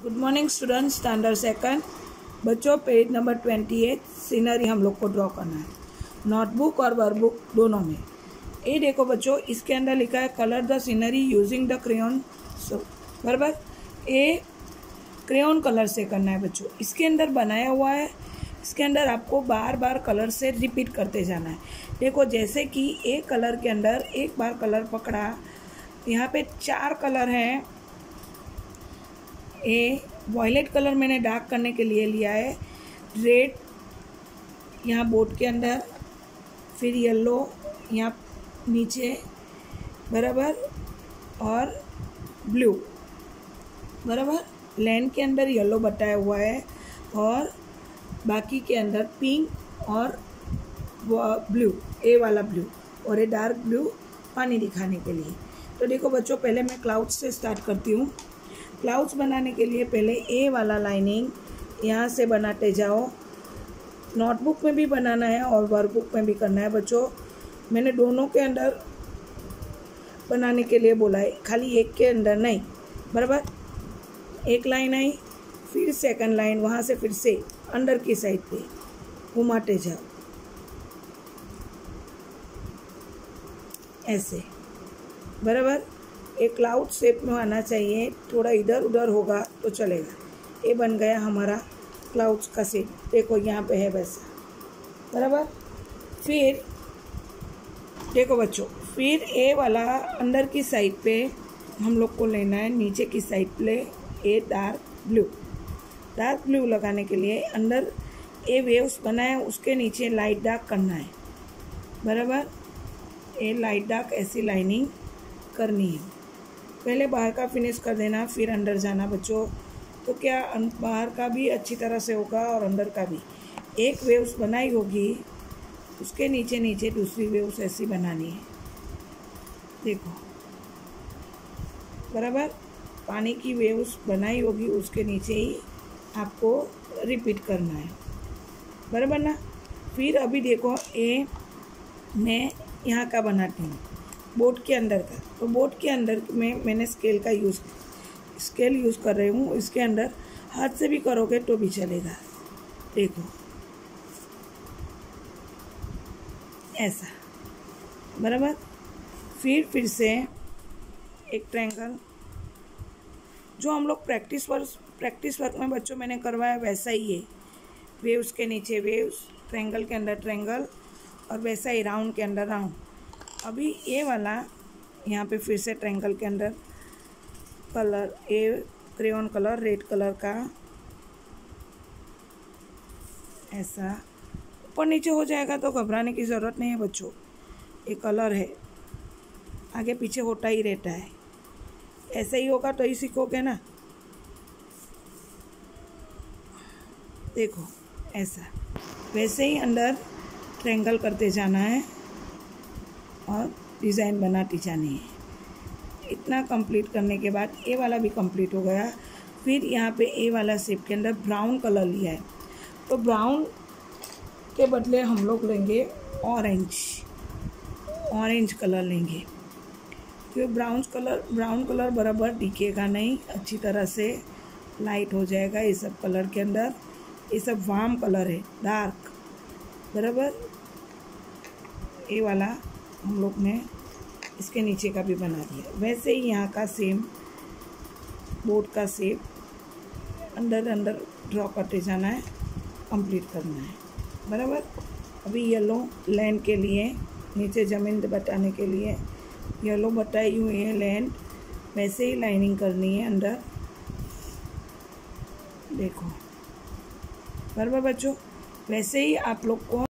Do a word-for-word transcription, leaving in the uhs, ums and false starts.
Good morning student, standard second. बच्चों, page number twenty eight scenery हम लोग को ड्रॉ करना है, नोटबुक और वर्कबुक दोनों में। ये देखो बच्चों, इसके अंदर लिखा है colour the scenery using the crayon. So बराबर, ये क्रेयॉन कलर से करना है बच्चों। इसके अंदर बनाया हुआ है, इसके अंदर आपको बार बार कलर से रिपीट करते जाना है। देखो, जैसे कि एक कलर के अंदर एक बार कलर पकड़ा, यहाँ पे चार कलर हैं। ए वॉयलेट कलर मैंने डार्क करने के लिए लिया है, रेड यहाँ बोर्ड के अंदर, फिर येलो यहाँ नीचे बराबर, और ब्लू बराबर। लैंड के अंदर येलो बताया हुआ है और बाकी के अंदर पिंक और ब्लू, ए वाला ब्लू और ये डार्क ब्लू पानी दिखाने के लिए। तो देखो बच्चों, पहले मैं क्लाउड्स से स्टार्ट करती हूँ। क्लाउड्स बनाने के लिए पहले ए वाला लाइनिंग यहाँ से बनाते जाओ। नोटबुक में भी बनाना है और वर्कबुक में भी करना है बच्चों। मैंने दोनों के अंदर बनाने के लिए बोला है, खाली एक के अंदर नहीं। बराबर, एक लाइन आई, फिर सेकंड लाइन, वहाँ से फिर से अंदर की साइड पे घुमाते जाओ ऐसे। बराबर, एक क्लाउड शेप में आना चाहिए, थोड़ा इधर उधर होगा तो चलेगा। ये बन गया हमारा क्लाउड्स का शेप। देखो यहाँ पे है वैसा। बराबर, फिर देखो बच्चों, फिर ए वाला अंदर की साइड पे हम लोग को लेना है, नीचे की साइड पे a dark blue. Dark blue लगाने के लिए अंदर ए वेव्स बनाए, उसके नीचे लाइट डार्क करना है। बराबर, ए लाइट डार्क ऐसी लाइनिंग करनी है। पहले बाहर का फिनिश कर देना, फिर अंदर जाना बच्चों। तो क्या बाहर का भी अच्छी तरह से होगा और अंदर का भी। एक वेव्स बनाई होगी, उसके नीचे नीचे दूसरी वेव्स ऐसी बनानी है। देखो बराबर, पानी की वेव्स बनाई होगी, उसके नीचे ही आपको रिपीट करना है। बराबर ना। फिर अभी देखो, ए मैं यहाँ का बनाती हूँ, बोर्ड के अंदर का। तो बोर्ड के अंदर में मैंने स्केल का यूज़ स्केल यूज़ कर रही हूँ। इसके अंदर हाथ से भी करोगे तो भी चलेगा। देखो ऐसा। बराबर, फिर फिर से एक ट्रायंगल, जो हम लोग प्रैक्टिस वर्क प्रैक्टिस वर्क में बच्चों मैंने करवाया वैसा ही है। वेव्स के नीचे वेव्स, ट्रायंगल के अंदर ट्रायंगल, और वैसा ही राउंड के अंदर राउंड। अभी ये वाला यहाँ पे फिर से ट्रायंगल के अंदर colour, a crayon colour red colour का ऐसा। ऊपर नीचे हो जाएगा तो घबराने की ज़रूरत नहीं है बच्चों, ये कलर है, आगे पीछे होता ही रहता है। ऐसे ही होगा तो ही सीखोगे ना। देखो ऐसा, वैसे ही अंदर ट्रायंगल करते जाना है और डिज़ाइन बनाती जानी है। इतना कंप्लीट करने के बाद ए वाला भी कंप्लीट हो गया। फिर यहाँ पे ए वाला शेप के अंदर ब्राउन कलर लिया है, तो ब्राउन के बदले हम लोग लेंगे ऑरेंज ऑरेंज कलर लेंगे, क्योंकि ब्राउन कलर ब्राउन कलर बराबर दिखेगा नहीं, अच्छी तरह से लाइट हो जाएगा। ये सब कलर के अंदर, ये सब वार्म कलर है, डार्क। बराबर, ये वाला हम लोग ने इसके नीचे का भी बना दिया। वैसे ही यहाँ का सेम बोर्ड का शेप अंदर अंदर ड्रॉ करते जाना है, कंप्लीट करना है। बराबर, अभी येलो लैंड के लिए, नीचे ज़मीन बताने के लिए येलो बताई हुई है लैंड, वैसे ही लाइनिंग करनी है अंदर। देखो बराबर बच्चों, वैसे ही आप लोग को